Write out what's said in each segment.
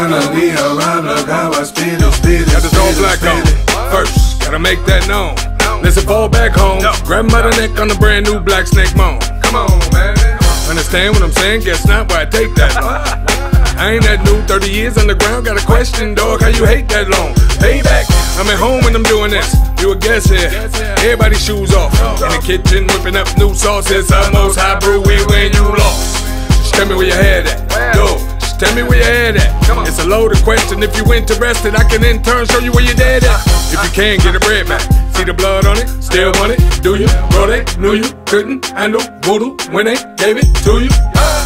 finally arrived. Look how I spit it, spit it. Got this all black on. First, gotta make that known. Listen, fall back home. Grab him by the neck on the brand new Black Snake Moan. Come on, man. Understand what I'm saying? Guess not why I take that long. I ain't that new, 30 years underground. Got a question, dog, how you hate that long? Payback, I'm at home when I'm doing this. You a guest here, everybody's shoes off. In the kitchen, whipping up new sauces. Almost high brew when you lost. Just tell me where your head at, yo. Just tell me where your head at. It's a loaded question. If you interested, I can in turn show you where your dead at. If you can, get a bread back. See the blood on it, still want it, do you? Bro, they knew you couldn't handle voodoo when they gave it to you.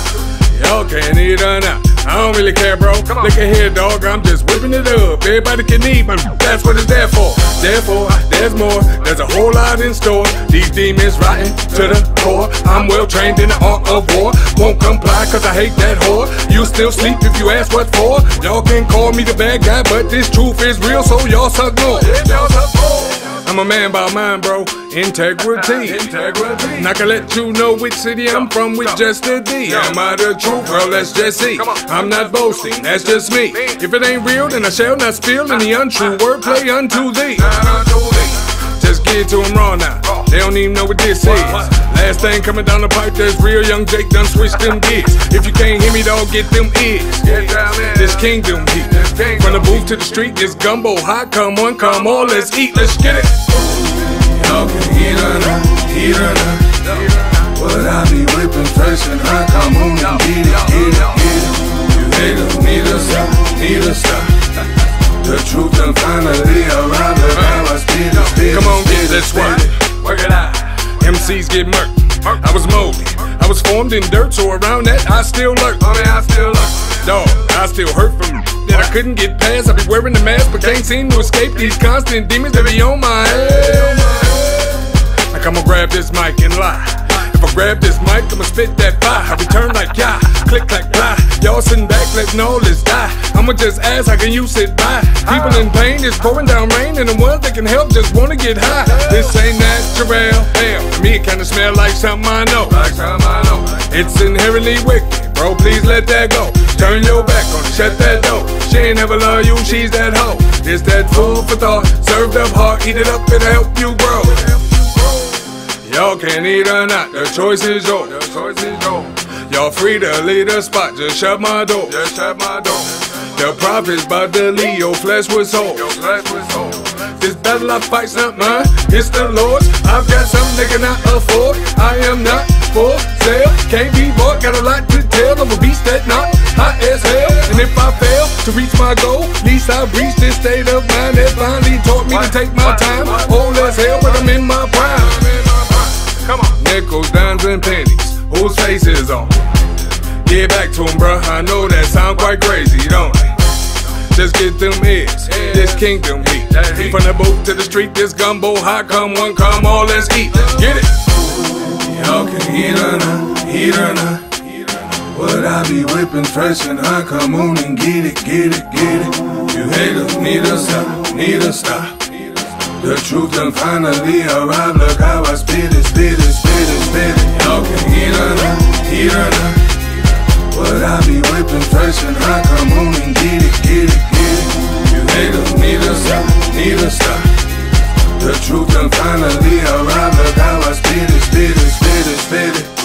Y'all can't eat her now. I don't really care, bro. Look at here, dog. I'm just whipping it up. Everybody can eat, but that's what it's there for. Therefore, there's more. There's a whole lot in store. These demons rotten to the core. I'm well trained in the art of war. Won't comply cause I hate that whore. You still sleep if you ask what for. Y'all can call me the bad guy, but this truth is real, so y'all suck more. I'm a man by mine, bro. Integrity. And I can let you know which city I'm from with just a D. Am I the truth? Well, let's just see. I'm not boasting, that's just me. If it ain't real, then I shall not spill any untrue wordplay unto thee. Just get it to them raw now. They don't even know what this is. Last thing coming down the pipe, there's real young Jake done switched them gears. If you can't hear me, dog, get them ears. This kingdom heat. From the booth to the street, this gumbo hot. Come on, come on, let's eat, let's get it. Y'all can eat her now, eat her now. But I be whipping fresh and hot. Come on and get it, get it, get it. You haters need a stop. The truth done finally arrived. Look how I spit it, spit it. Come on, get it, let's work it out. MCs get murked. I was molded, I was formed in dirt, so around that I still lurk. Dog, I still hurt from that I couldn't get past. I be wearing the mask, but can't seem to escape these constant demons that be on my head. Like I'ma grab this mic and lie. If I grab this mic, I'ma spit that fire. I return like yeah, click like fly. Y'all sitting back, letting all this die. I'ma just ask, how can you sit by? People in pain, it's pouring down rain, and the ones that can help just wanna get high. This ain't natural, hell, to me it kinda smell like something I know. It's inherently wicked, bro, please let that go. Turn your back on it, shut that door. She ain't never love you, she's that hoe. It's that food for thought, served up hard, eat it up, it'll help you grow. Y'all can eat or not, the choice is yours. Y'all free to leave the spot, just shut my door. The prophet's about to leave your flesh with soul. This battle I fight's not mine, it's the Lord's. I've got something they cannot afford. I am not for sale, can't be bought. Got a lot to tell, I'm a beast that not hot as hell. And if I fail to reach my goal, at least I've reached this state of mind that finally taught me to take my time. Old as hell, but I'm in my prime. Come on. Nickels, dimes, and pennies, whose face is on? Get back to him, bruh, I know that sound quite crazy, don't it? Just get them ears, this kingdom heat. From the booth to the street, this gumbo hot. Come one, come all, let's eat, get it. Y'all can eat her now, eat her now. But I be whipping fresh and hot. Come on and get it, get it, get it. You haters need a stop. The truth done finally arrived. Look how I spit it, spit it, spit it, spit it. Y'all can eat her now, eat her now. But I be whipping fresh and hot. Come on and get it, get it, get it. You haters need a stop. The truth done finally arrived. Look how I spit it, spit it, spit it, spit it.